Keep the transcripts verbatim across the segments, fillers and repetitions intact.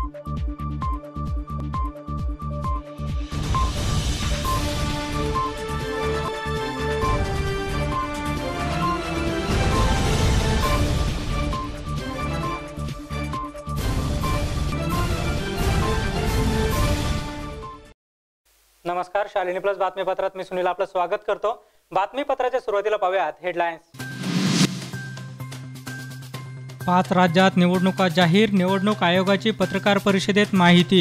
नमस्कार, शालिनी प्लस बातमीपत्रात मी सुनील आपलं स्वागत करतो। बातमीपत्राच्या सुरुवातीला पाहूयात हेडलाईन्स। पाच राज्यात निवडणुका जाहीर, निवडणूक आयोगाची पत्रकार परिषदेत माहिती।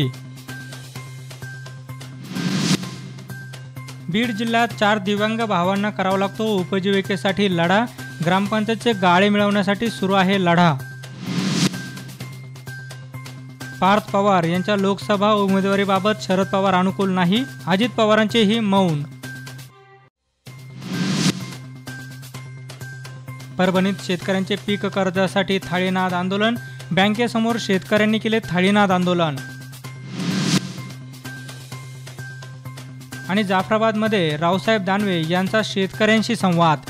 बीड जिल्ह्यात चार दिव्यांग भावांना करावा लागतो उपजीविकेसाठी लढा, ग्रामपंचायतचे गाळे मिळवण्यासाठी सुरू आहे लढा। पार्थ पवार यांच्या लोकसभा उमेदवारीबाबत शरद पवार अनुकूल नाही, अजित पवारांचेही मौन। परभणीत शेतकऱ्यांचे पीक कर्जासाठी थाळीनाद आंदोलन, बँकेसमोर शेतकऱ्यांनी केले थाळीनाद आंदोलन। आणि जाफराबादमध्ये रावसाहेब दानवे यांचा शेतकऱ्यांशी संवाद।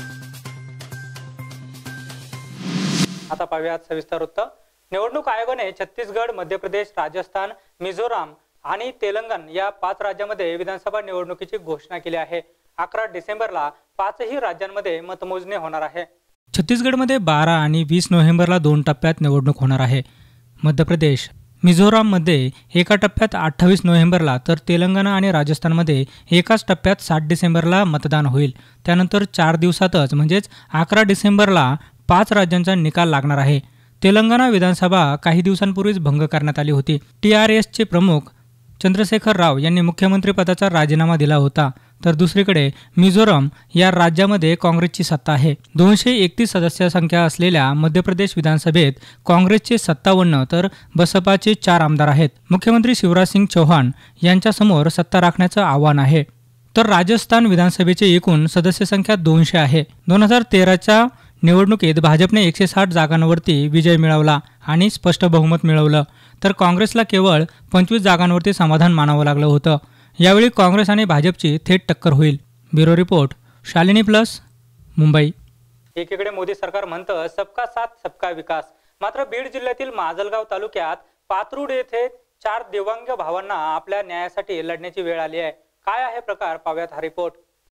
आता पाहूयात सविस्तर वृत्त। निवडणूक आयोगाने छत्तीसगड, मध्य प्रदेश, राजस्थान, मिझोराम आणि तेलंगण या पाच राज्यांमध्ये विधानसभा निवडणुकीची घोषणा केली आहे। अकरा डिसेंबरला पाचही राज्यांमध्ये मतमोजणी होणार आहे। छत्तीसगडमध्ये बारा आणि वीस नोव्हेंबरला दोन टप्प्यात निवडणूक होणार आहे। मध्य प्रदेश, मिझोराममध्ये एका टप्प्यात अठ्ठावीस नोव्हेंबरला तर तेलंगणा आणि राजस्थानमध्ये एकाच टप्प्यात सात डिसेंबरला मतदान होईल। त्यानंतर चार दिवसातच म्हणजेच अकरा डिसेंबरला पाच राज्यांचा निकाल लागणार आहे। तेलंगणा विधानसभा काही दिवसांपूर्वीच भंग करण्यात आली होती। टी आर एसचे प्रमुख चंद्रशेखर राव यांनी मुख्यमंत्रीपदाचा राजीनामा दिला होता, तर दुसरीकडे मिझोरम या राज्यामध्ये काँग्रेसची सत्ता आहे। दोनशे एकतीस सदस्य संख्या असलेल्या मध्य प्रदेश विधानसभेत काँग्रेसचे सत्तावन्न तर बसपाचे चार आमदार आहेत। मुख्यमंत्री शिवराज सिंग चौहान यांच्यासमोर सत्ता राखण्याचं आव्हान आहे। तर राजस्थान विधानसभेचे एकूण सदस्य संख्या दोनशे आहे। दोन हजार तेराच्या निवडणुकीत भाजपने एकशे साठ जागांवरती विजय मिळवला आणि स्पष्ट बहुमत मिळवलं, तर काँग्रेसला केवळ पंचवीस जागांवरती समाधान मानावं लागलं होतं। यावेळी काँग्रेस आणि भाजपची थेट टक्कर होईल। Bureau report, Shalini plus, Mumbai. एकीकडे मोदी सरकार म्हणतं सबका साथ सबका विकास, मात्र बीड जिल्ह्यातील माजलगाव तालुक्यात पात्रूड येथे चार दिव्यांग भावांना आपल्या न्यायासाठी लढण्याची वेळ आली आहे। काय आहे प्रकार, पाहूयात हा रिपोर्ट।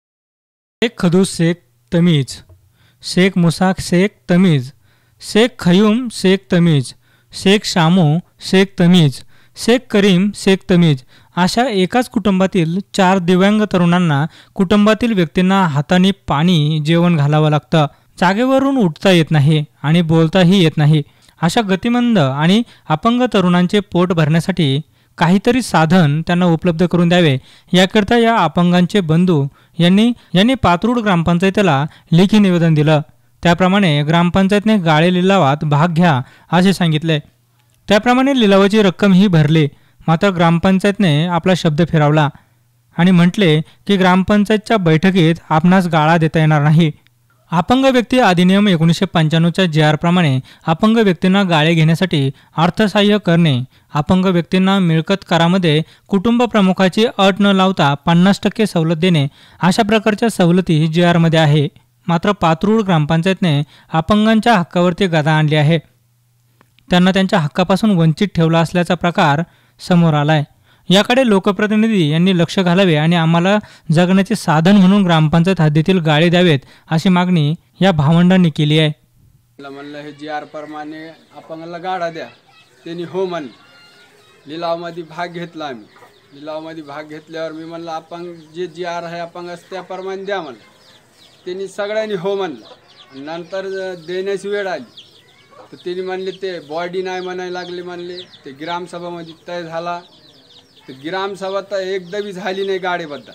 शेख खदूस शेख तमीज, शेख मुसाक शेख तमीज, शेख खयूम शेख तमीज, शेख शामू शेख तमीज, शेख करीम शेख तमीज अशा एकाच कुटुंबातील चार दिव्यांग तरुणांना कुटुंबातील व्यक्तींना हाताने पाणी जेवण घालावं लागतं। जागेवरून उठता येत नाही आणि बोलताही येत नाही। अशा गतिमंद आणि अपंग तरुणांचे पोट भरण्यासाठी काहीतरी साधन त्यांना उपलब्ध करून द्यावे, याकरता या अपंगांचे बंधू यांनी यांनी पात्रूड ग्रामपंचायतीला लेखी निवेदन दिलं। त्याप्रमाणे ग्रामपंचायतने गाळे लिलावात भाग घ्या असे सांगितले। त्याप्रमाणे लिलावाची रक्कमही भरली, मात्र ग्रामपंचायतने आपला शब्द फिरवला आणि म्हटले की ग्रामपंचायतच्या बैठकीत आपणास गाळा देता येणार नाही। अपंग व्यक्ती अधिनियम एकोणीसशे पंच्याण्णवच्या जे आर प्रमाणे अपंग व्यक्तींना गाळे घेण्यासाठी अर्थसहाय्य करणे, अपंग व्यक्तींना मिळकत करामध्ये कुटुंब प्रमुखाची अट न लावता पन्नास टक्के सवलत देणे अशा प्रकारच्या सवलती जे आरमध्ये आहे। मात्र पात्रूड ग्रामपंचायतने अपंगांच्या हक्कावरती गदा आणली आहे। त्यांना त्यांच्या हक्कापासून वंचित ठेवला असल्याचा प्रकार समोर आलाय। याकडे लोकप्रतिनिधी यांनी लक्ष घालावे आणि आम्हाला जगण्याचे साधन म्हणून ग्रामपंचायत हद्दीतील गाळे द्यावेत अशी मागणी या भावंडांनी केली आहे। म्हणलं हे जी आर प्रमाणे अपंगाला गाडा द्या, त्यांनी हो म्हणले। लिलावमध्ये भाग घेतला आम्ही। लिलावमध्ये भाग घेतल्यावर मी म्हणलं अपंग जे जी आर आहे अपंगास त्याप्रमाणे द्या म्हणलं। त्यांनी सगळ्यांनी हो म्हणलं। नंतर देण्याची वेळ आली तर त्यांनी म्हणले ते बॉडी नाही म्हणायला लागले, म्हणले ते ग्रामसभामध्ये तय झाला। तर ग्रामसभा तर एकदाबी झाली नाही गाडेबद्दल,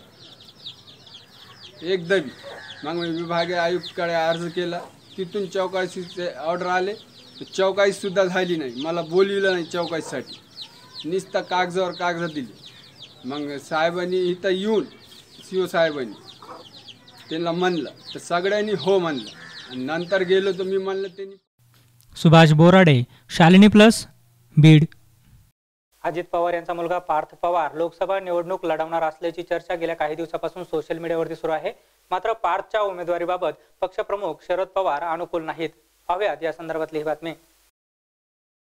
एकदाबी। मग मी विभागीय आयुक्तकडे अर्ज केला, तिथून चौकशीचे ऑर्डर आले, तर चौकशी सुद्धा झाली नाही। मला बोलविलं नाही चौकशीसाठी, नुसतं कागदावर कागद दिली। मग साहेबांनी इथं येऊन सी ओ साहेबांनी त्यांना म्हणलं तर सगळ्यांनी हो म्हणलं, आणि नंतर गेलो तर मी म्हणलं त्यांनी। सुभाष बोराडे, शालिनी प्लस, बीड। अजित पवार यांचा मुलगा पार्थ पवार लोकसभा निवडणूक लढवणार असल्याची चर्चा गेल्या काही दिवसापासून सोशल मीडियावरती सुरू आहे। मात्र पार्थच्या उमेदवारीबाबत पक्षप्रमुख शरद पवार अनुकूल नाहीत। पाहूयात या संदर्भातली ही बातमी।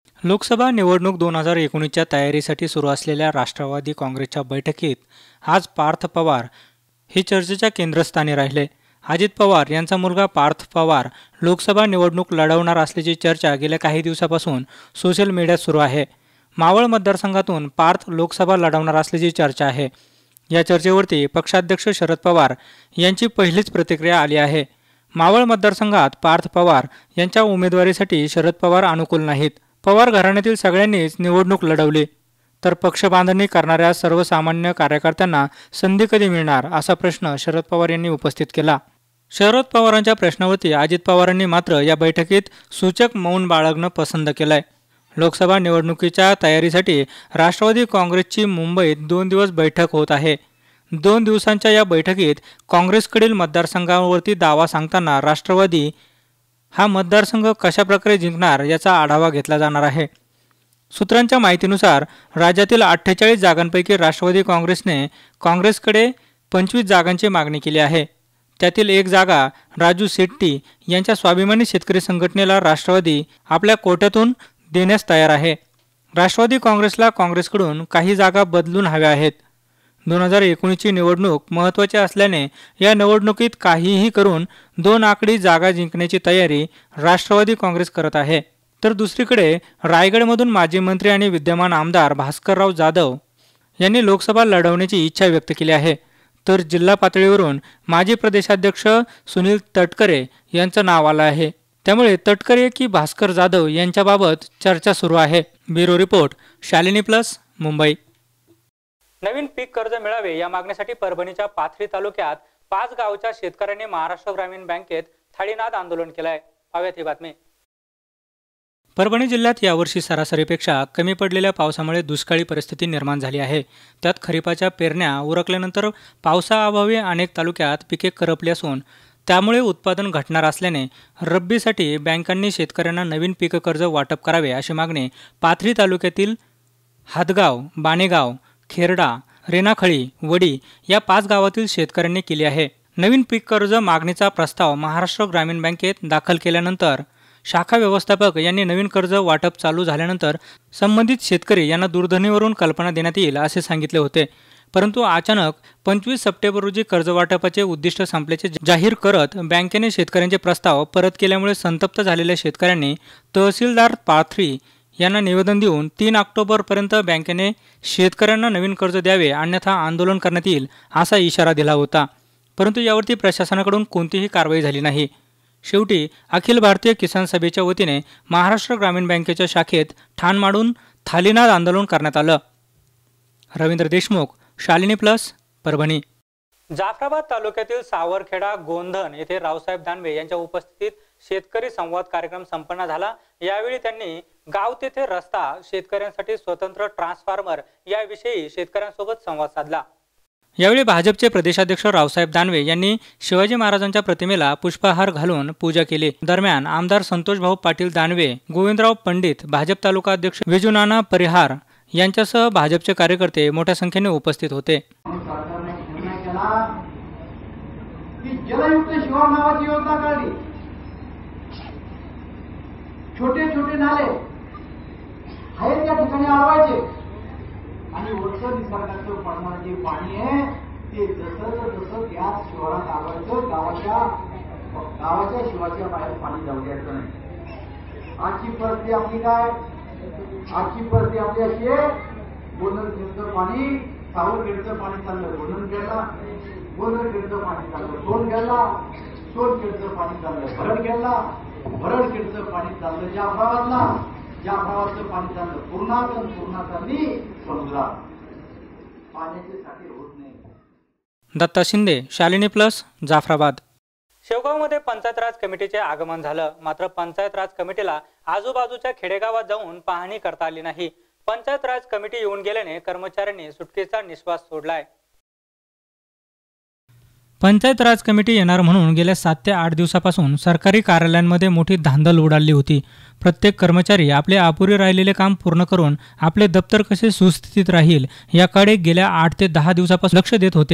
लोकसभा निवडणूक दोन हजार एकोणीसच्या तयारीसाठी सुरू असलेल्या राष्ट्रवादी काँग्रेसच्या बैठकीत आज पार्थ पवार हे चर्चेच्या केंद्रस्थानी राहिले. अजित पवार यांचा मुलगा पार्थ पवार लोकसभा निवडणूक लढवणार असल्याची चर्चा गेल्या काही दिवसापासून सोशल मीडियात सुरू आहे. मावळ मतदारसंघातून पार्थ लोकसभा लढवणार असल्याची चर्चा आहे. या चर्चेवरती पक्षाध्यक्ष शरद पवार यांची पहिलीच प्रतिक्रिया आली आहे. मावळ मतदारसंघात पार्थ पवार यांच्या उमेदवारीसाठी शरद पवार अनुकूल नाहीत. पवार घराण्यातील सगळ्यांनीच निवडणूक लढवली, तर पक्षबांधणी करणाऱ्या सर्वसामान्य कार्यकर्त्यांना संधी कधी मिळणार असा प्रश्न शरद पवार यांनी उपस्थित केला. शरद पवारांच्या प्रश्नावरती अजित पवारांनी मात्र या बैठकीत सूचक मौन बाळगणं पसंत केलंय. लोकसभा निवडणुकीच्या तयारीसाठी राष्ट्रवादी काँग्रेसची मुंबईत दोन दिवस बैठक होत आहे. दोन दिवसांच्या या बैठकीत काँग्रेसकडील मतदारसंघावरती दावा सांगताना राष्ट्रवादी हा मतदारसंघ कशाप्रकारे जिंकणार याचा आढावा घेतला जाणार आहे. सूत्रांच्या माहितीनुसार राज्यातील अठ्ठेचाळीस जागांपैकी राष्ट्रवादी काँग्रेसने काँग्रेसकडे पंचवीस जागांची मागणी केली आहे. त्यातील एक जागा राजू शेट्टी यांच्या स्वाभिमानी शेतकरी संघटनेला राष्ट्रवादी आपल्या कोट्यातून देण्यास तयार आहे. राष्ट्रवादी काँग्रेसला काँग्रेसकडून काही जागा बदलून हव्या आहेत. दोन हजार एकोणीसची निवडणूक महत्त्वाची असल्याने या निवडणुकीत काहीही करून दोन आकडी जागा जिंकण्याची तयारी राष्ट्रवादी काँग्रेस करत आहे. तर दुसरीकडे रायगडमधून माजी मंत्री आणि विद्यमान आमदार भास्करराव जाधव यांनी लोकसभा लढवण्याची इच्छा व्यक्त केली आहे. तर जिल्हा पातळीवरून माजी प्रदेशाध्यक्ष सुनील तटकरे यांचं नाव आलं आहे. त्यामुळे तटकरे की भास्कर जाधव यांच्याबाबत चर्चा सुरू आहे. Bureau report, Shalini plus, Mumbai. नवीन पीक कर्ज मिळावे या मागणीसाठी परभणीच्या पाथरी तालुक्यात पाच गावच्या शेतकऱ्यांनी महाराष्ट्र ग्रामीण बँकेत थाळीनाद आंदोलन केलंय. पाहूयात ही बातमी. परभणी जिल्ह्यात यावर्षी सरासरीपेक्षा कमी पडलेल्या पावसामुळे दुष्काळी परिस्थिती निर्माण झाली आहे. त्यात खरीपाच्या पेरण्या उरकल्यानंतर पावसाअभावी अनेक तालुक्यात पिके करपली असून त्यामुळे उत्पादन घटणार असल्याने रब्बीसाठी बँकांनी शेतकऱ्यांना नवीन पीक कर्ज वाटप करावे अशी मागणी पाथरी तालुक्यातील हादगाव, बाणेगाव, खेरडा, रेणाखळी, वडी या पाच गावातील शेतकऱ्यांनी केली आहे. नवीन पीक कर्ज मागणीचा प्रस्ताव महाराष्ट्र ग्रामीण बँकेत दाखल केल्यानंतर शाखा व्यवस्थापक यांनी नवीन कर्ज वाटप चालू झाल्यानंतर संबंधित शेतकरी यांना दूरध्वनीवरून कल्पना देण्यात येईल असे सांगितले होते. परंतु अचानक पंचवीस सप्टेंबर रोजी कर्ज वाटपाचे उद्दिष्ट संपल्याचे जाहीर करत बँकेने शेतकऱ्यांचे प्रस्ताव परत केल्यामुळे संतप्त झालेल्या शेतकऱ्यांनी तहसीलदार पाथरी यांना निवेदन देऊन तीन ऑक्टोबरपर्यंत बँकेने शेतकऱ्यांना नवीन कर्ज द्यावे अन्यथा आंदोलन करण्यात येईल असा इशारा दिला होता. परंतु यावरती प्रशासनाकडून कोणतीही कारवाई झाली नाही. शेवटी अखिल भारतीय किसान सभेच्या वतीने महाराष्ट्र ग्रामीण बँकेच्या शाखेत ठाण मांडून थालीनाद आंदोलन करण्यात आलं. रवींद्र देशमुख, शालिनी प्लस, परभणी. जाफराबाद तालुक्यातील सावरखेडा गोंधन येथे रावसाहेब दानवे यांच्या उपस्थितीत शेतकरी संवाद कार्यक्रम संपन्न झाला. यावेळी त्यांनी गाव तेथे रस्ता, शेतकऱ्यांसाठी स्वतंत्र ट्रान्सफॉर्मर याविषयी शेतकऱ्यांसोबत संवाद साधला. यावेळी भाजपचे प्रदेशाध्यक्ष रावसाहेब दानवे यांनी शिवाजी महाराजांच्या प्रतिमेला पुष्पहार घालून पूजा केली. दरम्यान आमदार संतोषभाऊ पाटील दानवे, गोविंदराव पंडित, भाजप तालुका अध्यक्ष विजुनाना परिहार यांच्यासह भाजपचे कार्यकर्ते मोठ्या संख्येने उपस्थित होते. जलयुक्त शिवार नावाची योजना काढली. छोटे छोटे नाले आहेत त्या ठिकाणी अडवायचे आणि वरचं निसर्गाचं पडणारं जे पाणी आहे ते जसं जसं त्या शिवारात आवायचं, गावाच्या गावाच्या शिवाच्या बाहेर पाणी जाऊ द्यायचं नाही. आजची परिस्थिती आपली काय? आजची परिस्थिती आपली अशी आहे, गोंधळखेडचं पाणी, सावरखेडचं पाणी चाललं गोंधळखेडला, गोंधळखेडचं पाणी चाललं सोनखेडला, सोनखेडचं पाणी चाललं भरडखेडला, भरडखेडचं पाणी चाललं जाफराबादला, जाफराबादचं पाणी चाललं पूर्णात, पूर्णा चालली समुद्रात. पाण्याची साठे होत नाही. दत्ता शिंदे, शालिनी प्लस, जाफराबाद. शेवगावमध्ये पंचायत राज कमिटीचे आगमन झालं. मात्र पंचायत राज कमिटीला आजूबाजूच्या खेडेगावात जाऊन पाहणी करता आली नाही. पंचायत राज कमिटी येऊन गेल्याने कर्मचाऱ्यांनी सुटकेचा निश्वास सोडलाय. पंचायत राज कमिटी येणार म्हणून गेल्या सात ते आठ दिवसापासून सरकारी कार्यालयांमध्ये मोठी धांदल उडाली होती. प्रत्येक कर्मचारी आपले अपुरे राहिलेले काम पूर्ण करून आपले दप्तर कसे सुस्थितीत राहील याकडे गेल्या आठ ते दहा दिवसापासून लक्ष देत होते.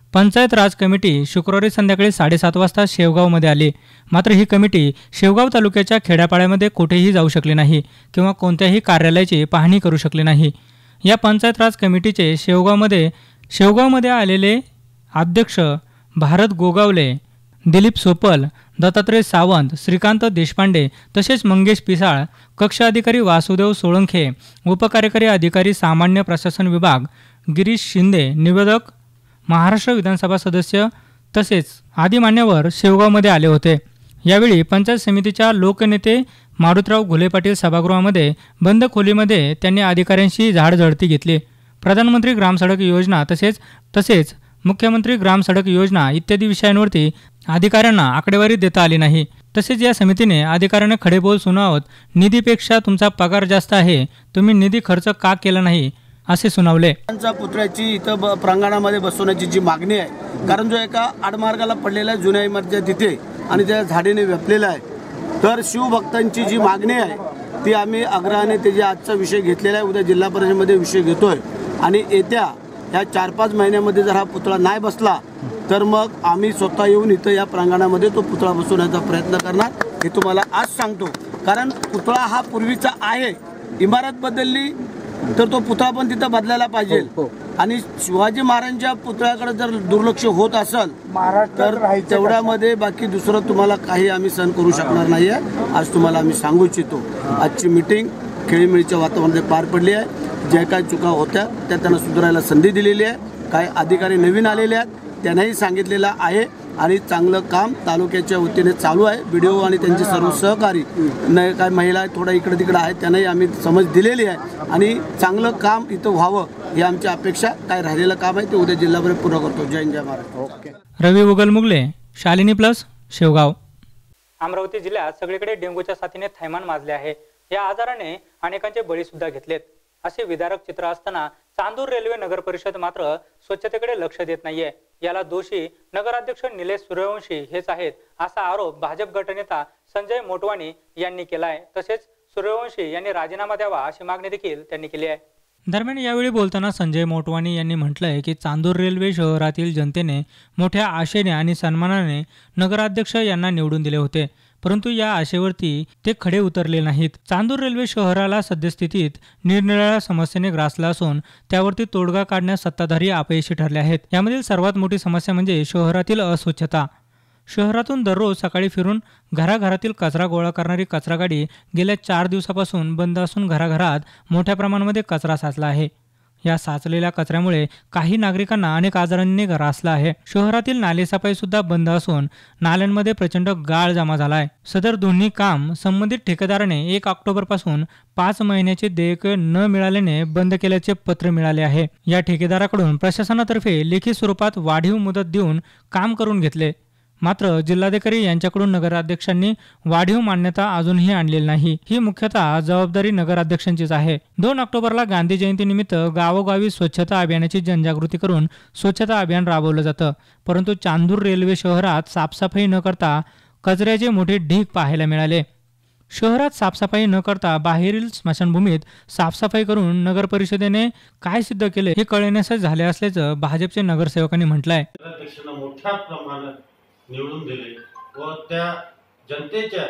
पंचायत राज कमिटी शुक्रवारी संध्याकाळी साडेसात वाजता शेवगावमध्ये आली. मात्र ही कमिटी शेवगाव तालुक्याच्या खेड्यापाड्यामध्ये कुठेही जाऊ शकली नाही किंवा कोणत्याही कार्यालयाची पाहणी करू शकली नाही. या पंचायत राज कमिटीचे शेवगावमध्ये शेवगावमध्ये आलेले अध्यक्ष भारत गोगावले, दिलीप सोपल, दत्तात्रय सावंत, श्रीकांत देशपांडे तसेच मंगेश पिसाळ, कक्ष अधिकारी वासुदेव सोळंखे, उपकार्यकारी अधिकारी सामान्य प्रशासन विभाग गिरीश शिंदे, निवेदक महाराष्ट्र विधानसभा सदस्य तसेच आदी मान्यवर शेवगावमध्ये आले होते. यावेळी पंचायत समितीच्या लोकनेते मारुतराव घुले पाटील सभागृहामध्ये बंद खोलीमध्ये त्यांनी अधिकाऱ्यांशी झाडझडती घेतली. प्रधानमंत्री ग्राम सडक योजना तसेच तसेच मुख्यमंत्री ग्राम सडक योजना इत्यादी विषयांवरती अधिकाऱ्यांना आकडेवारी देता आली नाही. तसेच या समितीने अधिकाऱ्यांना खडेबोल सुनावत निधीपेक्षा तुमचा पगार जास्त आहे, तुम्ही निधी खर्च का केला नाही असे सुनावले. त्यांच्या पुतळ्याची इथं प्रांगणामध्ये बसवण्याची जी मागणी आहे, कारण जो एका आडमार्गाला पडलेला जुन्या इमारतीच्या तिथे आणि त्या झाडीने व्यापलेला आहे, तर शिवभक्तांची जी मागणी आहे ती आम्ही आग्रहाने त्याची आजचा विषय घेतलेला आहे. उद्या जिल्हा परिषदेमध्ये विषय घेतोय आणि येत्या ह्या चार पाच महिन्यामध्ये जर हा पुतळा नाही बसला तर मग आम्ही स्वतः येऊन इथं या प्रांगणामध्ये तो पुतळा बसवण्याचा प्रयत्न करणार हे तुम्हाला आज सांगतो. कारण पुतळा हा पूर्वीचा आहे, इमारत बदलली तर तो पुतळा पण तिथं बदलायला पाहिजे. आणि शिवाजी महाराजांच्या पुतळ्याकडे जर दुर्लक्ष होत असेल तर तेवढ्यामध्ये बाकी दुसरं तुम्हाला काही आम्ही सहन करू शकणार नाही आहे. आज तुम्हाला आम्ही सांगू इच्छितो, आजची मीटिंग खेळीमेळीच्या वातावरणामध्ये पार पडली आहे. ज्या काही चुका होत्या त्या त्यांना सुधारायला संधी दिलेली आहे. काही अधिकारी नवीन आलेले आहेत, त्यांनाही सांगितलेलं आहे आणि चांगलं काम तालुक्याच्या वतीने चालू आहे. बी डी ओ आणि त्यांचे सर्व सहकारी न काय महिला थोडा इकडे तिकडे आहेत त्यांनाही आम्ही समज दिलेली आहे आणि चांगलं काम इथं व्हावं ही आमची अपेक्षा. काय राहिलेलं काम आहे ते उद्या जिल्हाभर पूर्ण करतो. जय हिंद, जय Maharashtra. Okay. Ravi Ugalmugale, Shalini plus, Shevgaon. Amravati जिल्ह्यात सगळीकडे डेंग्यूच्या साथीने थैमान माजले आहे. या आजाराने अनेकांचे बळी सुद्धा घेतलेत. असे विदारक चित्र असताना चांदूर रेल्वे नगर परिषद मात्र स्वच्छतेकडे लक्ष देत नाहीये. याला दोषी नगराध्यक्ष निलेश सूर्यवंशी हेच आहेत असा आरोप भाजप गटनेता संजय मोटवानी यांनी केलाय. तसेच सूर्यवंशी यांनी राजीनामा द्यावा अशी मागणी देखील त्यांनी केली आहे. दरम्यान यावेळी बोलताना संजय मोटवानी यांनी म्हटलंय की चांदूर रेल्वे शहरातील जनतेने मोठ्या आशेने आणि सन्मानाने नगराध्यक्ष यांना निवडून दिले होते, परंतु या आशेवरती ते खडे उतरले नाहीत. चांदूर रेल्वे शहराला सद्यस्थितीत निरनिराळ्या समस्येने ग्रासला असून त्यावरती तोडगा काढण्यास सत्ताधारी अपयशी ठरले आहेत. यामधील सर्वात मोठी समस्या म्हणजे शहरातील अस्वच्छता. शहरातून दररोज सकाळी फिरून घराघरातील कचरा गोळा करणारी कचरा गाडी गेल्या चार दिवसापासून बंद असून घराघरात मोठ्या प्रमाणामध्ये कचरा साचला आहे. या साचलेल्या कचऱ्यामुळे काही नागरिकांना अनेक आजारांनी ग्रासला आहे. शहरातील नालेसफाई सुद्धा बंद असून नाल्यांमध्ये प्रचंड गाळ जमा झाला आहे. सदर दोन्ही काम संबंधित ठेकेदाराने एक ऑक्टोबर पासून पाच महिन्याचे देयक न मिळाल्याने बंद केल्याचे पत्र मिळाले आहे. या ठेकेदाराकडून प्रशासनातर्फे लेखी स्वरूपात वाढीव मुदत देऊन काम करून घेतले, मात्र जिल्हाधिकारी यांच्याकडून नगराध्यक्षांनी वाढीव मान्यता अजूनही आणलेली नाही. ही मुख्यतः जबाबदारी नगराध्यक्षांचीच आहे. दोन ऑक्टोबरला गांधी जयंतीनिमित्त गावोगावी स्वच्छता अभियानाची जनजागृती करून स्वच्छता अभियान राबवलं जातं, परंतु चांदूर रेल्वे शहरात साफसफाई न करता कचऱ्याचे मोठे ढीग पाहायला मिळाले. शहरात साफसफाई न करता बाहेरील स्मशानभूमीत साफसफाई करून नगर परिषदेने काय सिद्ध केले हे कळण्यास झाले असल्याचं भाजपचे नगरसेवकांनी म्हटलंय. मोठ्या प्रमाणात निवडून दिले व त्या जनतेच्या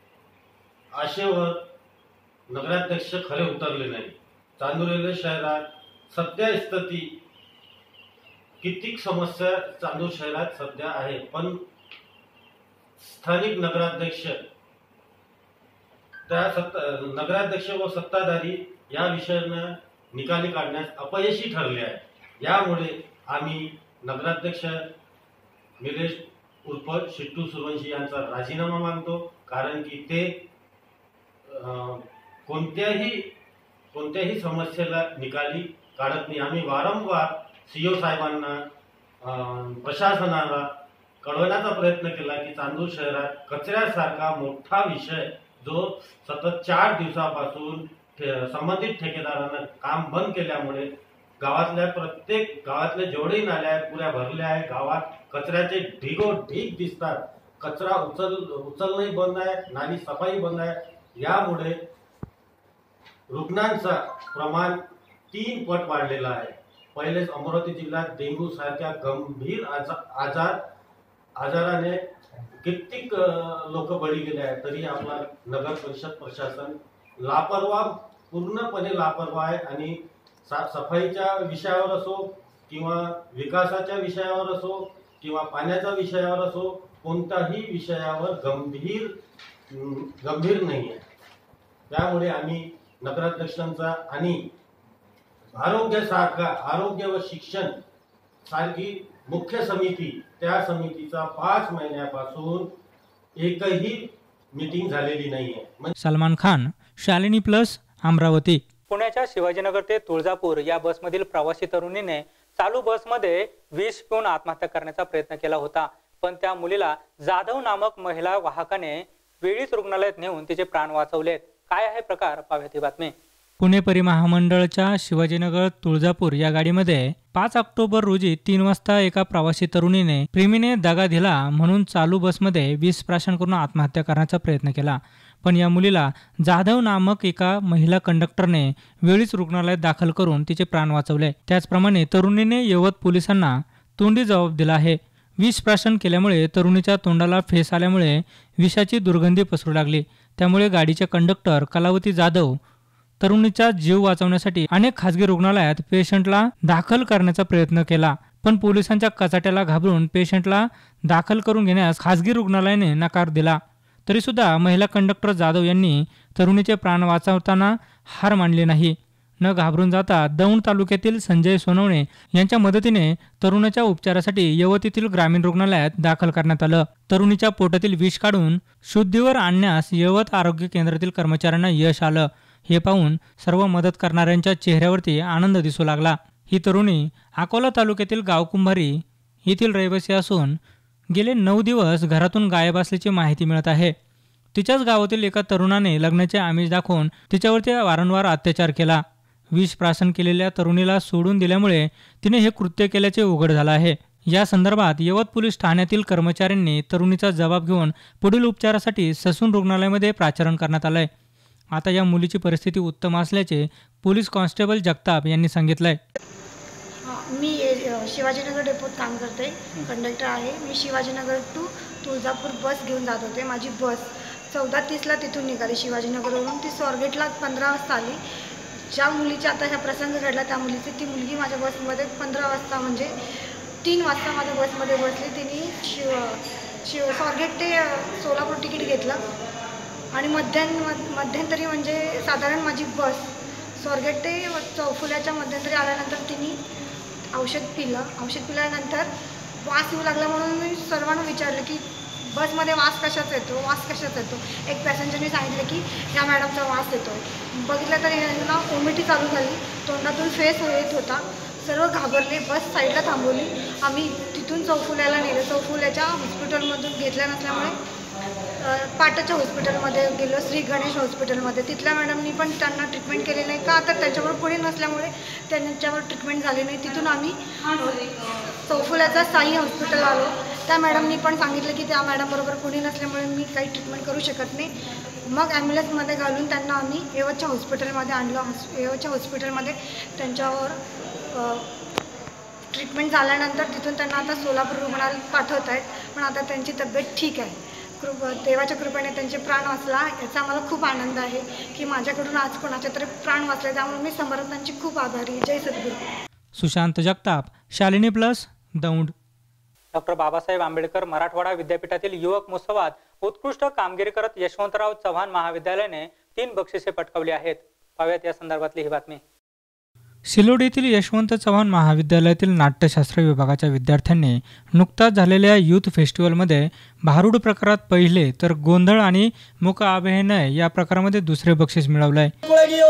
आशेवर नगराध्यक्ष खरे उतरले नाही. चांदूर रेल्वे शहरात सध्या स्थिती कितीक समस्या चांदूर शहरात सध्या आहे, पण स्थानिक नगराध्यक्ष त्या सत्ता नगराध्यक्ष व सत्ताधारी या विषयानं निकाली काढण्यास अपयशी ठरले आहे. यामुळे आम्ही नगराध्यक्ष निलेश उर्फ शिट्टू सूर्यवंशी यांचा राजीनामा मागतो, कारण की ते कोणत्याही कोणत्याही समस्येला निकाली काढत नाही. आम्ही वारंवार सीओ साहेबांना प्रशासनाला कळवण्याचा प्रयत्न केला की चांदूर शहरात कचऱ्यासारखा मोठा विषय जो सतत चार दिवसापासून संबंधित ठेकेदारांना काम बंद केल्यामुळे गावातल्या प्रत्येक गावातल्या जेवढेही नाल्या आहेत पुऱ्या भरल्या आहे. गावात कचऱ्याचे ढिगो ढीग दिसतात. कचरा उचल उचलणंही बंद आहे, नाली सफाई बंद आहे. यामुळे रुग्णांचा प्रमाण तीन पट वाढलेला आहे. पहिलेच अमरावती जिल्ह्यात डेंग्यू सारख्या गंभीर आजा- आजार आजाराने कित्येक लोक बळी गेले आहेत, तरी आपला नगर परिषद प्रशासन लापरवाह पूर्णपणे लापरवाह आहे आणि सफाईच्या विषयावर असो किंवा विकासाच्या विषयावर असो किंवा पाण्याच्या विषयावर असो कोणत्याही विषयावर गंभीर गंभीर नाही आहे. त्यामुळे आम्ही नगराध्यक्षांचा आणि आरोग्य सारखा आरोग्य व शिक्षण सारखी मुख्य समिती त्या समितीचा पाच महिन्यापासून एकही मीटिंग झालेली नाहीये. सलमान खान, शालिनी प्लस, अमरावती. पुण्याच्या शिवाजीनगर ते तुळजापूर या बसमधील प्रवासी तरुणीने चालू बसमध्ये विष पिऊन आत्महत्या करण्याचा प्रयत्न केला होता, पण त्या मुलीला जाधव नामक महिला वाहकाने वेळीच रुग्णालयात नेऊन तिचे प्राण वाचवलेत. काय आहे प्रकार, पाहूयात ही बातमी. पुणे परिमहामंडळच्या शिवाजीनगर तुळजापूर या गाडीमध्ये पाच ऑक्टोबर रोजी तीन वाजता एका प्रवासी तरुणीने प्रेमीने दगा दिला म्हणून चालू बसमध्ये विष प्राशन करून आत्महत्या करण्याचा प्रयत्न केला, पण या मुलीला जाधव नामक एका महिला कंडक्टरने वेळीच रुग्णालयात दाखल करून तिचे प्राण वाचवले. त्याचप्रमाणे तरुणीने यवत पोलिसांना तोंडी जबाब दिला आहे. विष प्राशन केल्यामुळे तरुणीच्या तोंडाला फेस आल्यामुळे विषाची दुर्गंधी पसरू लागली. त्यामुळे गाडीचे कंडक्टर कलावती जाधव तरुणीचा जीव वाचवण्यासाठी अनेक खासगी रुग्णालयात पेशंटला दाखल करण्याचा प्रयत्न केला, पण पोलिसांच्या कचाट्याला घाबरून पेशंटला दाखल करून घेण्यास खासगी रुग्णालयाने नकार दिला. तरी सुद्धा महिला कंडक्टर जाधव यांनी तरुणीचे प्राण वाचवताना हार मानली नाही. न घाबरून जाता दौंड तालुक्यातील संजय सोनवणे यांच्या मदतीने तरुणाच्या उपचारासाठी यवतीतील ग्रामीण रुग्णालयात दाखल करण्यात आलं. तरुणीच्या पोटातील विष काढून शुद्धीवर आणण्यास यवत आरोग्य केंद्रातील कर्मचाऱ्यांना यश आलं. हे पाहून सर्व मदत करणाऱ्यांच्या चेहऱ्यावरती आनंद दिसू लागला. ही तरुणी अकोला तालुक्यातील गावकुंभारी येथील रहिवासी असून गेले नऊ दिवस घरातून गायब असल्याची माहिती मिळत आहे. तिच्याच गावातील एका तरुणाने लग्नाचे आमिष दाखवून तिच्यावरती वारंवार अत्याचार केला. विष प्राशन केलेल्या तरुणीला सोडून दिल्यामुळे तिने हे कृत्य केल्याचे उघड झालं आहे. या संदर्भात यवत पोलीस ठाण्यातील कर्मचाऱ्यांनी तरुणीचा जबाब घेऊन पुढील उपचारासाठी ससून रुग्णालयामध्ये प्राचारण करण्यात आलंय. आता या मुलीची परिस्थिती उत्तम असल्याचे पोलीस कॉन्स्टेबल जगताप यांनी सांगितलंय. मी शिवाजीनगर डेपोत काम करते, कंडक्टर आहे. मी शिवाजीनगर टू तुळजापूर बस घेऊन जात होते. माझी बस चौदा तीसला तिथून निघाली शिवाजीनगरवरून. ती स्वारगेटला पंधरा वाजता आली. ज्या मुलीचा आता ह्या प्रसंग घडला त्या मुलीची ती मुलगी माझ्या बसमध्ये पंधरा वाजता म्हणजे तीन वाजता माझ्या बसमध्ये बसली. तिने शिव शिव स्वारगेट ते सोलापूर तिकीट घेतलं आणि मध्यां मध्यंतरी म्हणजे साधारण माझी बस स्वारगेट ते चौफुल्याच्या मध्यंतरी आल्यानंतर तिने औषध पिलं. औषध पिल्यानंतर वास येऊ लागला म्हणून मी सर्वांना विचारलं की बसमध्ये वास कशाचा येतो वास कशाचा येतो एक पॅसेंजरने सांगितलं की या मॅडमचा वास येतो आहे. बघितलं तर यांना ओमिटी चालू झाली, तोंडातून फेस येत होता. सर्व घाबरले. बस साईडला थांबवली. आम्ही तिथून चौफुल्याला नेलं. चौफुल्याच्या हॉस्पिटलमधून घेतल्या नसल्यामुळे पाटाच्या हॉस्पिटलमध्ये गेलो, श्री गणेश हॉस्पिटलमध्ये. तिथल्या मॅडमनी पण त्यांना ट्रीटमेंट केली नाही का तर त्यांच्यावर कोणी नसल्यामुळे त्यांच्यावर ट्रीटमेंट झाली नाही. तिथून आम्ही चौफुल्याचा साई हॉस्पिटल आलो. त्या मॅडमनी पण सांगितलं की त्या मॅडमबरोबर कोणी नसल्यामुळे मी काही ट्रीटमेंट करू शकत नाही. मग ॲम्ब्युलन्समध्ये घालून त्यांना आम्ही यवतच्या हॉस्पिटलमध्ये आणलं. यवतच्या हॉस्पिटलमध्ये त्यांच्यावर ट्रीटमेंट झाल्यानंतर तिथून त्यांना आता सोलापूर रुग्णालयात पाठवत आहेत. पण आता त्यांची तब्येत ठीक आहे. कृप देवाच्या कृपेने त्यांचे प्राण वाचला याचा मला खूप आनंद आहे की माझ्याकडून आज कोणाचे तरी प्राण वाचले. त्यामुळे मी समर्थांची खूप आभारी. जय सद्गुरू. सुशांत जगताप, शालिनी प्लस, दौंड. डॉक्टर बाबासाहेब आंबेडकर मराठवाडा विद्यापीठातील युवक महोत्सवात उत्कृष्ट कामगिरी करत यशवंतराव चव्हाण महाविद्यालयाने तीन बक्षिसे पटकावली आहेत. पाहूयात या संदर्भातली ही बातमी. सिलोड येथील यशवंत चव्हाण महाविद्यालयातील नाट्यशास्त्र विभागाच्या विद्यार्थ्यांनी नुकताच झालेल्या युथ फेस्टिवलमध्ये भारूड प्रकारात पहिले तर गोंधळ आणि मूक अभिनय या प्रकारामध्ये दुसरे बक्षीस मिळवले आहे.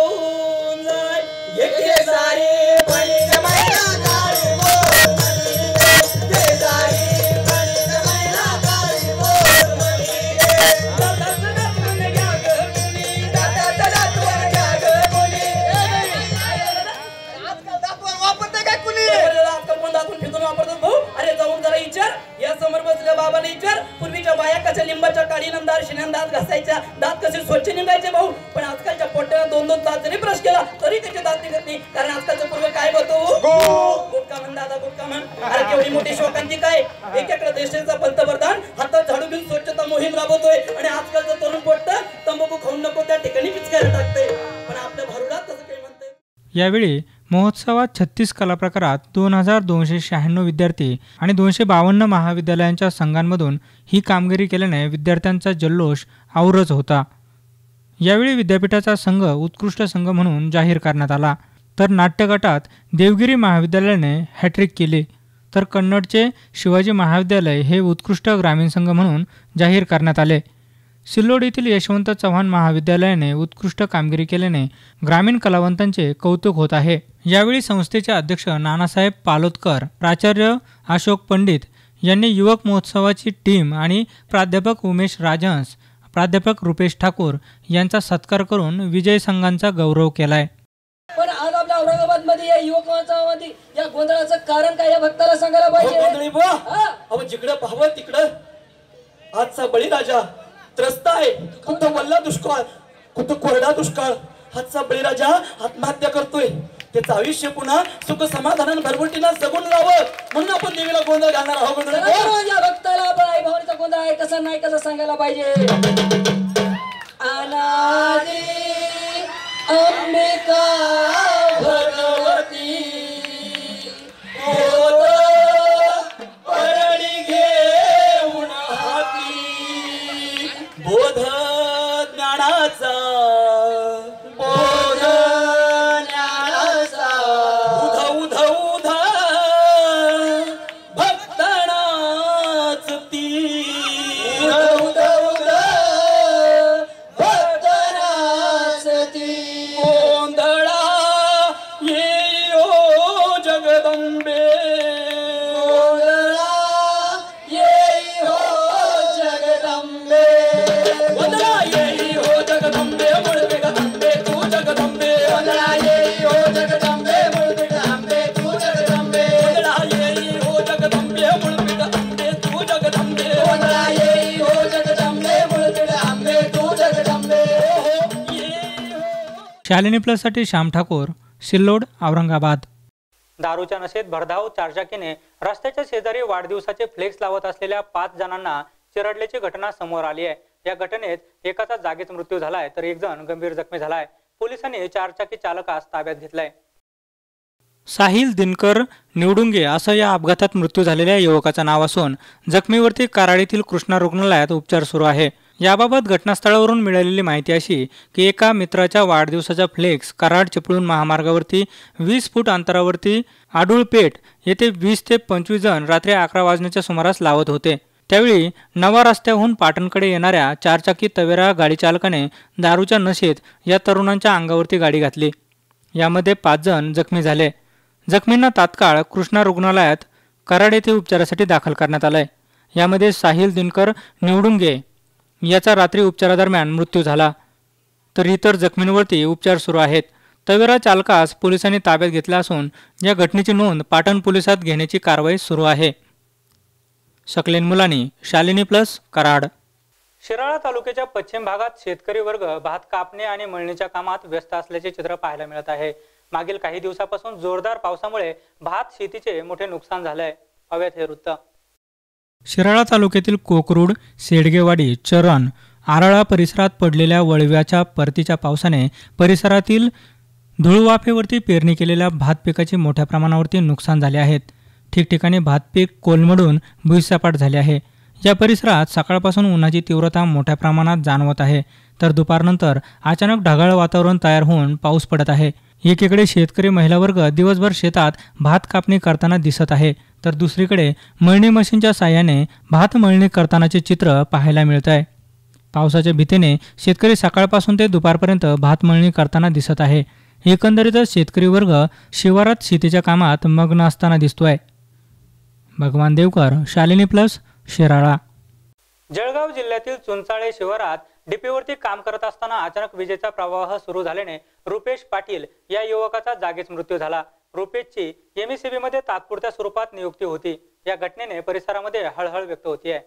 पूर्वीच्या बाया कशा लिंबाच्या काडी नंदार शिनंदात घासायच्या, दात कसे स्वच्छ निघायचे भाऊ. पण आजकालच्या पोट्यानं दोन दोन तास जरी ब्रश केला तरी त्याचे दात निघत नाही. कारण आजकालचं पूर्व काय बोलतो एवढी मोठी शोकांतिका आहे. एकीकडे देशाचा पंतप्रधान हातात झाडू घेऊन स्वच्छता मोहीम राबवतोय आणि आजकालचं तरुण पोट्ट तंबाखू खाऊन नको त्या ठिकाणी पिचकारी टाकते. पण आपल्या भारुडात तसं काही म्हणते. यावेळी महोत्सवात छत्तीस कला प्रकारात दोन हजार दोनशे शहाण्णव विद्यार्थी आणि दोनशे बावन्न महाविद्यालयांच्या संघांमधून ही कामगिरी केल्याने विद्यार्थ्यांचा जल्लोष औरच होता. यावेळी विद्यापीठाचा संघ उत्कृष्ट संघ म्हणून जाहीर करण्यात आला. तर नाट्य गटात देवगिरी महाविद्यालयाने हॅट्रिक केली. तर कन्नडचे शिवाजी महाविद्यालय हे उत्कृष्ट ग्रामीण संघ म्हणून जाहीर करण्यात आले. सिल्लोड येथील यशवंत चव्हाण महाविद्यालयाने उत्कृष्ट कामगिरी केल्याने ग्रामीण कलावंतांचे कौतुक होत आहे. यावेळी संस्थेचे अध्यक्ष नानासाहेब पालोदकर, प्राचार्य अशोक पंडित यांनी युवक महोत्सवाची टीम आणि प्राध्यापक उमेश राजहंस, प्राध्यापक रुपेश ठाकूर यांचा सत्कार करून विजय संघांचा गौरव केलाय. पण आज आपल्या औरंगाबाद मध्ये या युवक महोत्सवामध्ये या गोंधळाचं कारण काय या भक्ताला सांगायला पाहिजे. अहो जिकडं पाहावं तिकडं आजचा बळीराजा त्रस्त आहे. कुठं वल्ला दुष्काळ, कुठं कोरडा दुष्काळ. आजचा बळीराजा आत्महत्या करतोय. त्याचं आयुष्य पुन्हा सुख समाधानानं भरभरटीनं जगून राहावं म्हणून आपण देवीला गोंधळ घालणार आहोत. या भक्ताला आपण आई भावाचा गोंधळ आहे कसं नाही कसं सांगायला पाहिजे. अनादी अंबिका भगवती परणी घेऊन हाती बोध ज्ञानाचा बोध ज्ञानाचा उध उध उध भक्तानाच ती उध उध उध भक्तानाच ती गोंधळा ये ओ जगदंबे गोंधळा ये हो जगदंबे गोंधळा ये हो जगदंबे मुळपीठ अंबे तू जगदंबे गोंधळा ये हो जगदंबे मुळपीठ अंबे तू जगदंबे गोंधळा ये हो जगदंबे मुळपीठ अंबे तू जगदंबे गोंधळा ये हो जगदंबे मुळपीठ अंबे तू जगदंबे शालिनी प्लस साठी श्याम ठाकूर, सिल्लोड, औरंगाबाद. दारूच्या नशेत भरधाव चारचाकीने रस्त्याच्या शेजारी वाढदिवसाचे फ्लेक्स लावत असलेल्या पाच जणांना चिरडल्याची घटना समोर आली आहे. या घटनेत एकाचा जागीच मृत्यू झालाय तर एक जण गंभीर जखमी झालाय. पोलिसांनी चारचाकी चालकास ताब्यात घेतलाय. साहिल दिनकर निवडुंगे असं या अपघातात मृत्यू झालेल्या युवकाचं नाव असून जखमीवरती कराड येथील कृष्णा रुग्णालयात उपचार सुरू आहे. याबाबत घटनास्थळावरून मिळालेली माहिती अशी की एका मित्राच्या वाढदिवसाचा फ्लेक्स कराड चिपळूण महामार्गावरती वीस फूट अंतरावरती आडुळपेठ येथे वीस ते पंचवीस जण रात्री अकरा वाजण्याच्या सुमारास लावत होते. त्यावेळी नवा रस्त्याहून पाटणकडे येणाऱ्या चारचाकी तवेरा गाडी चालकाने दारूच्या नशेत या तरुणांच्या अंगावरती गाडी घातली. यामध्ये पाच जण जखमी झाले. जखमींना तात्काळ कृष्णा रुग्णालयात कराड येथे उपचारासाठी दाखल करण्यात आलंय. यामध्ये साहिल दिनकर निवडुंगे याचा रात्री उपचारादरम्यान मृत्यू झाला तर इतर जखमींवरती उपचार सुरू आहेत. तवेरा चालकास पोलिसांनी ताब्यात घेतला असून या घटनेची नोंद पाटण पोलिसात घेण्याची कारवाई सुरू आहे. सकलेन मुलानी, शालिनी प्लस, कराड. शिराळा तालुक्याच्या पश्चिम भागात शेतकरी वर्ग भात कापणे आणि मळणीच्या कामात व्यस्त असल्याचे चित्र पाहायला मिळत आहे. मागील काही दिवसापासून जोरदार पावसामुळे भात शेतीचे मोठे नुकसान झाले आहे. पाहूयात हे वृत्त. शिराळा तालुक्यातील कोकरूड, सेडगेवाडी, चरण, आरळा परिसरात पडलेल्या वळव्याच्या परतीच्या पावसाने परिसरातील धुळवाफेवरती पेरणी केलेल्या भात पिकाचे मोठ्या प्रमाणावरती नुकसान झाले आहेत. ठिकठिकाणी भात पीक कोलमडून भुईसपाट झाले आहे. या परिसरात सकाळपासून उन्हाची तीव्रता मोठ्या प्रमाणात जाणवत आहे तर दुपारनंतर अचानक ढगाळ वातावरण तयार होऊन पाऊस पडत आहे. एकीकडे शेतकरी महिला वर्ग दिवसभर शेतात भात कापणी करताना दिसत आहे तर दुसरीकडे मळणी मशीनच्या साहाय्याने भात मळणी करतानाचे चित्र पाहायला मिळत आहे. पावसाच्या भीतीने शेतकरी सकाळपासून ते दुपारपर्यंत भात मळणी करताना दिसत आहे. एकंदरीतच शेतकरी वर्ग शिवारात शेतीच्या कामात मग्न असताना दिसतोय. भगवान देवकर, शालिनी प्लस, शिराळा. जळगाव जिल्ह्यातील चुंचाळे शिवारात डीपीवरती काम करत असताना अचानक विजेचा प्रवाह सुरू झाल्याने रुपेश पाटील या युवकाचा जागीच मृत्यू झाला. रुपेशची एमएससीबी मध्ये तात्पुरत्या स्वरूपात नियुक्ती होती. या घटनेने परिसरामध्ये हळहळ व्यक्त होतीये.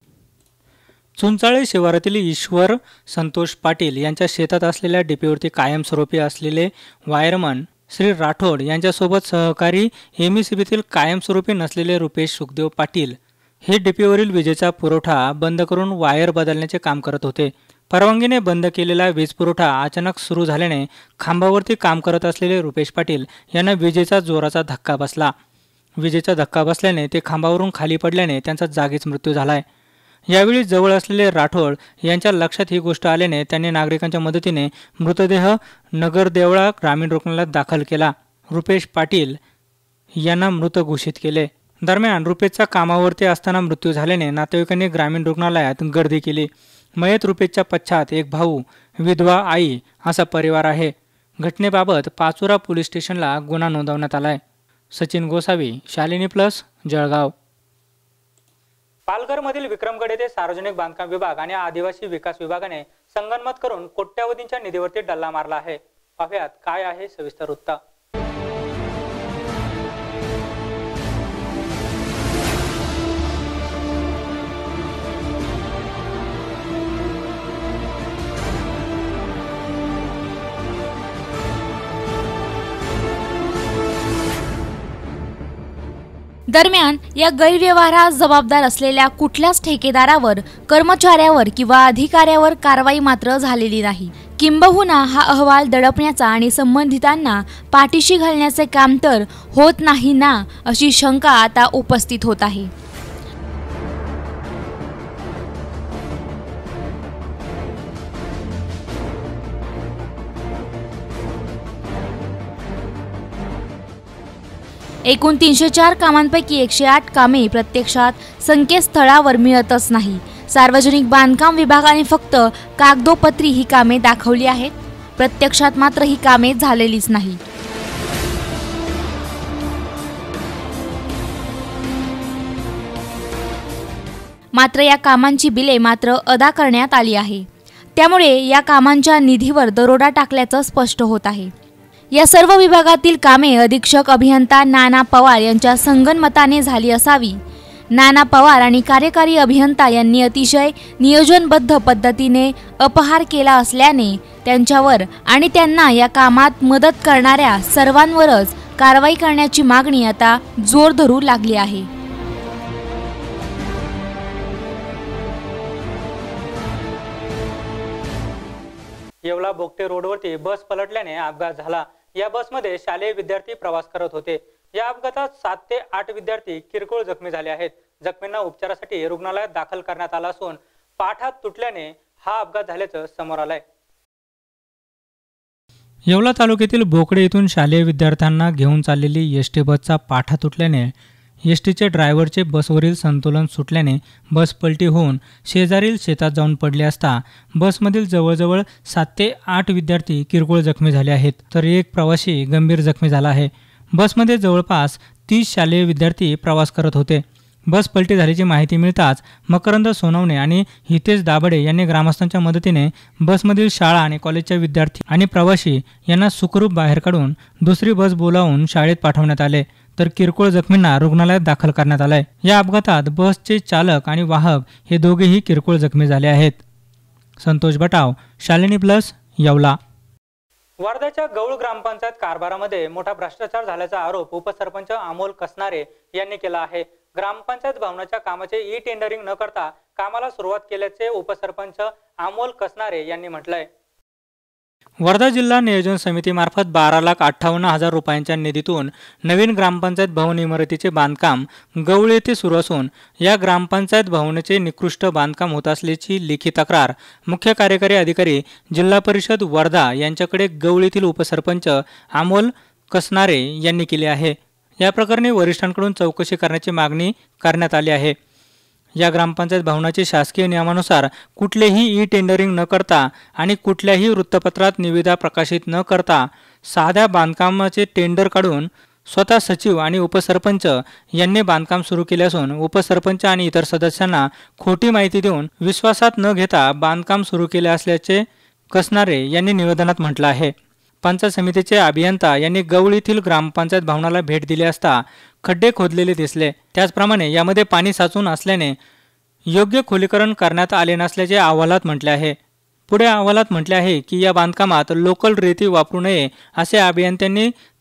चुंचाळे शिवारातील ईश्वर संतोष पाटील यांच्या शेतात असलेल्या डीपीवरती कायमस्वरूपी असलेले वायरमन श्री राठोड यांच्यासोबत सहकारी एम ई सी बीतील कायमस्वरूपी नसलेले रुपेश सुखदेव पाटील हे डीपीवरील विजेचा पुरवठा बंद करून वायर बदलण्याचे काम करत होते. परवानगीने बंद केलेला वीज पुरवठा अचानक सुरू झाल्याने खांबावरती काम करत असलेले रुपेश पाटील यांना विजेचा जोराचा धक्का बसला. विजेचा धक्का बसल्याने ते खांबावरून खाली पडल्याने त्यांचा जागीच मृत्यू झालाय. यावेळी जवळ असलेले राठोड यांच्या लक्षात ही गोष्ट आल्याने त्यांनी नागरिकांच्या मदतीने मृतदेह नगरदेवळा ग्रामीण रुग्णालयात दाखल केला. रुपेश पाटील यांना मृत घोषित केले. दरम्यान रुपेशचा कामावरती असताना मृत्यू झाल्याने नातेवाईकांनी ग्रामीण रुग्णालयात गर्दी केली. मयत रुपेशच्या पश्चात एक भाऊ, विधवा आई असा परिवार आहे. घटनेबाबत पाचोरा पोलीस स्टेशनला गुन्हा नोंदवण्यात आलाय. सचिन गोसावी, शालिनी प्लस, जळगाव. पालघरमधील विक्रमगड येथे सार्वजनिक बांधकाम विभाग आणि आदिवासी विकास विभागाने संगनमत करून कोट्यावधींच्या निधीवरती डल्ला मारला आहे. पाहुयात काय आहे सविस्तर वृत्त. दरम्यान या गैरव्यवहारास जबाबदार असलेल्या कुठल्याच ठेकेदारावर, कर्मचाऱ्यावर किंवा अधिकाऱ्यावर कारवाई मात्र झालेली नाही. किंबहुना हा अहवाल दडपण्याचा आणि संबंधितांना पाठीशी घालण्याचे काम तर होत नाही ना, अशी शंका आता उपस्थित होत आहे. एकूण तीनशे चार कामांपैकी एकशे आठ कामे प्रत्यक्षात संकेतस्थळावर मिळतच नाही. सार्वजनिक बांधकाम विभागाने फक्त कागदोपत्री ही कामे दाखवली आहेत. प्रत्यक्षात मात्र ही कामे झालेलीच नाही. मात्र या कामांची बिले मात्र अदा करण्यात आली आहे. त्यामुळे या कामांच्या निधीवर दरोडा टाकल्याचं स्पष्ट होत आहे. या सर्व विभागातील कामे अधीक्षक अभियंता नाना पवार यांच्या संगनमताने झाली असावी. नाना पवार आणि कार्यकारी अभियंता यांनी अतिशय नियोजनबद्ध पद्धतीने अपहार केला असल्याने त्यांच्यावर आणि त्यांना या कामात मदत करणाऱ्या सर्वांवरच कारवाई करण्याची मागणी आता जोर धरू लागली आहे. येवला बोगटे रोडवरती बस पलटल्याने अपघात झाला. या बसमध्ये शालेय विद्यार्थी प्रवास करत होते. या अपघातात सात ते आठ विद्यार्थी किरकोळ जखमी झाले आहेत. जखमींना उपचारासाठी रुग्णालयात दाखल करण्यात आला असून पाठ तुटल्याने हा अपघात झाल्याचं समोर आलंय. येवला तालुक्यातील बोकडे येथून शालेय विद्यार्थ्यांना घेऊन चाललेली एस टी बसचा पाठा तुटल्याने एस टीचे ड्रायव्हरचे बसवरील संतुलन सुटल्याने बस पलटी होऊन शेजारील शेतात जाऊन पडले असता बसमधील जवळजवळ सात ते आठ विद्यार्थी किरकोळ जखमी झाले आहेत, तर एक प्रवासी गंभीर जखमी झाला आहे. बसमध्ये जवळपास तीस शालेय विद्यार्थी प्रवास करत होते. बस पलटी झाल्याची माहिती मिळताच मकरंद सोनवणे आणि हितेश दाबडे यांनी ग्रामस्थांच्या मदतीने बसमधील शाळा आणि कॉलेजच्या विद्यार्थी आणि प्रवासी यांना सुखरूप बाहेर काढून दुसरी बस बोलावून शाळेत पाठवण्यात आले, तर किरकोळ जखमींना रुग्णालयात दाखल करण्यात आलंय. या अपघातात बसचे चालक आणि वाहक हे दोघेही किरकोळ जखमी झाले आहेत. संतोष बटाव, शालिनी प्लस, येवला. वर्ध्याच्या गौळ ग्रामपंचायत कारभारामध्ये मोठा भ्रष्टाचार झाल्याचा आरोप उपसरपंच अमोल कसनारे यांनी केला आहे. ग्रामपंचायत भवनाच्या कामाचे ई टेंडरिंग न करता कामाला सुरुवात केल्याचे उपसरपंच अमोल कसनारे यांनी म्हटलंय. वर्धा जिल्हा नियोजन समितीमार्फत बारा लाख अठ्ठावन्न हजार रुपयांच्या निधीतून नवीन ग्रामपंचायत भवन इमारतीचे बांधकाम गवळ येथे सुरू असून या ग्रामपंचायत भवनाचे निकृष्ट बांधकाम होत असल्याची लेखी तक्रार मुख्य कार्यकारी अधिकारी जिल्हा परिषद वर्धा यांच्याकडे गवळ येथील उपसरपंच अमोल कसनारे यांनी केली आहे. या प्रकरणी वरिष्ठांकडून चौकशी करण्याची मागणी करण्यात आली आहे. या ग्रामपंचायत भवनाचे शासकीय नियमानुसार कुठलेही ई टेंडरिंग न करता आणि कुठल्याही वृत्तपत्रात निविदा प्रकाशित न करता साध्या बांधकामाचे टेंडर काढून स्वतः सचिव आणि उपसरपंच यांनी बांधकाम सुरू केले असून उपसरपंच आणि इतर सदस्यांना खोटी माहिती देऊन विश्वासात न घेता बांधकाम सुरू केले असल्याचे कसनारे यांनी निवेदनात म्हटलं आहे. पंचायत समितीचे अभियंता यांनी गवळ येथील ग्रामपंचायत भवनाला भेट दिली असता खड्डे खोदलेले दिसले. त्याचप्रमाणे यामध्ये पाणी साचून असल्याने योग्य खोलीकरण करण्यात आले नसल्याचे अहवालात म्हटले आहे. पुढे अहवालात म्हटले आहे की या बांधकामात लोकल रेती वापरू नये असे अभियंत्यांनी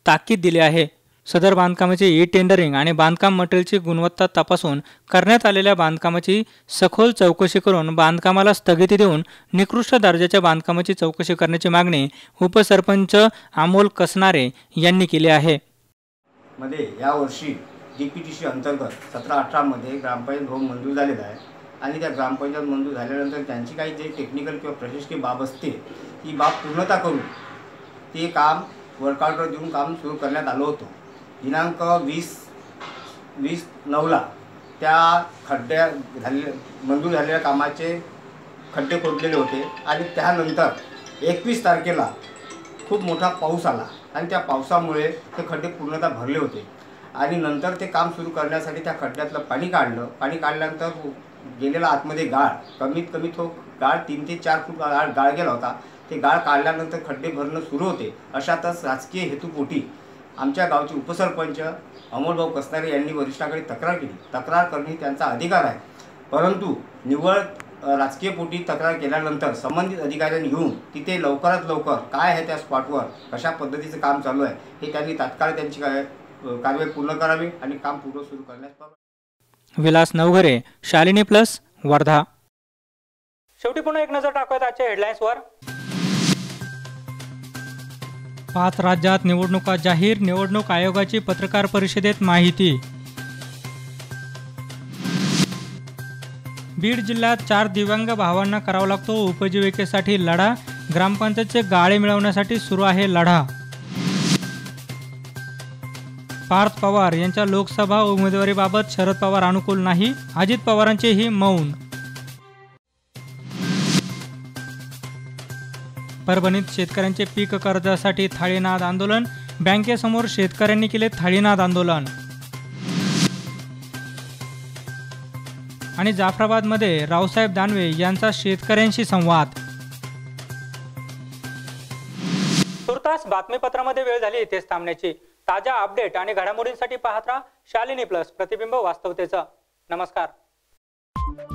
ताकीद दिली आहे. सदर बांधकामाचे ई टेंडरिंग आणि बांधकाम मटेरियलची गुणवत्ता तपासून करण्यात आलेल्या बांधकामाची सखोल चौकशी करून बांधकामाला स्थगिती देऊन निकृष्ट दर्जाच्या बांधकामाची चौकशी करण्याची मागणी उपसरपंच अमोल कसनारे यांनी केली आहे. मध्ये यावर्षी डी पी टी सी अंतर्गत सतरा अठरामध्ये ग्रामपंचायत भवन मंजूर झालेला आहे आणि त्या ग्रामपंचायत मंजूर झाल्यानंतर त्यांची काही जे टेक्निकल किंवा प्रशासकीय बाब असते ती बाब पूर्णता करून ते काम वर्क ऑर्डर देऊन काम सुरू करण्यात आलं होतं. दिनांक वीस वीस नऊला त्या खड्ड्या झाले मंजूर झालेल्या कामाचे खड्डे खोदलेले होते आणि त्यानंतर एकवीस तारखेला खूप मोठा पाऊस आला आणि त्या पावसामुळे ते खड्डे पूर्णतः भरले होते आणि नंतर ते काम सुरू करण्यासाठी त्या खड्ड्यातलं पाणी काढलं. पाणी काढल्यानंतर गेलेला आतमध्ये गाळ कमीत कमी तो गाळ तीन ते चार फूट गाळ गाळ गेला होता. ते गाळ काढल्यानंतर खड्डे भरणं सुरू होते. अशातच राजकीय हेतूपोटी आमच्या गावचे उपसरपंच अमोलभाऊ कसनारे यांनी वरिष्ठांकडे तक्रार केली. तक्रार करणे त्यांचा अधिकार आहे, परंतु निव्वळ राजकीय पोटी तक्रार केल्यानंतर संबंधित अधिकाऱ्यांनी येऊन तिथे लवकरात लवकर काय आहे त्या स्पॉटवर कशा पद्धतीचं काम चालू आहे हे त्यांनी तात्काळ त्यांची काय कारवाई पूर्ण करावी आणि काम पूर्ण सुरू करण्यास पाहिजे. विलास नवघरे, शालिनी प्लस, वर्धा. शेवटी पुन्हा एक नजर टाकूयात आजच्या हेडलाईन्सवर. पाच राज्यात निवडणुका जाहीर, निवडणूक आयोगाची पत्रकार परिषदेत माहिती. बीड जिल्ह्यात चार दिव्यांग भावांना करावा लागतो उपजीविकेसाठी लढा, ग्रामपंचायतचे गाळे मिळवण्यासाठी सुरू आहे लढा. पार्थ पवार यांच्या लोकसभा उमेदवारीबाबत शरद पवार अनुकूल नाही, अजित पवारांचेही मौन. परभणीत शेतकऱ्यांचे पीक कर्जासाठी थाळीनाद आंदोलन, बँकेसमोर शेतकऱ्यांनी केले थाळीनाद आंदोलन. आणि जाफराबादमध्ये रावसाहेब दानवे यांचा शेतकऱ्यांशी संवाद. तुर्तास बातमीपत्रामध्ये वेळ झाली इथेच थांबण्याची. ताज्या अपडेट आणि घडामोडींसाठी पाहत राहा शालिनी प्लस, प्रतिबिंब वास्तवतेचं. नमस्कार.